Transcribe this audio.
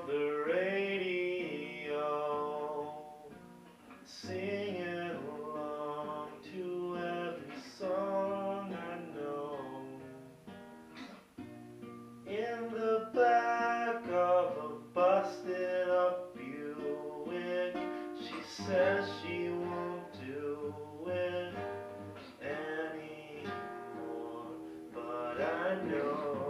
of the radio, singing along to every song I know. In the back of a busted up buick, she says she won't do it anymore, but I know